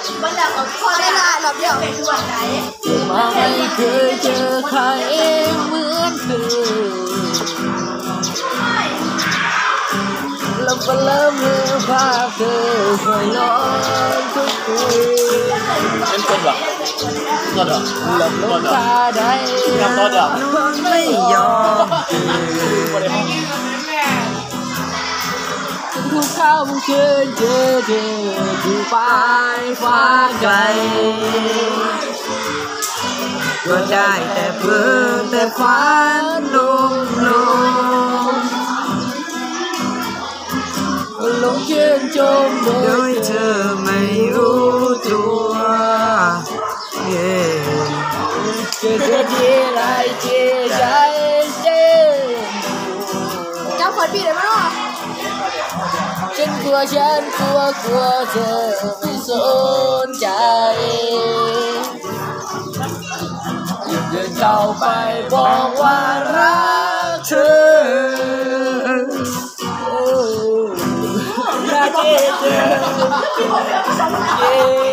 มันแล้วก็พอได้ละรอบเดียวเป็นส่วนไหนมาไม่เคยเจอใครเหมือนเธอแล้วก็เริ่มเมื่อภาพเธอคอยนอนทุกคืนเป็นคนแบบก็เด้อหลับลงตาได้ไม่ยอมทุกข้าวมันคืนเจอเธอที่ปลายฟ้าไกลก็ได้แต่เพ้อแต่ฝันลมหลงชื่นชมโดยเธอไม่รู้ตัวเจอเธอที่ไรเจใจเจ็บเจ้าคนปีเลยมั้งฉันกลัวเธอไม่สนใจเดินเข้าไปบอกว่ารักเธอรักเธอ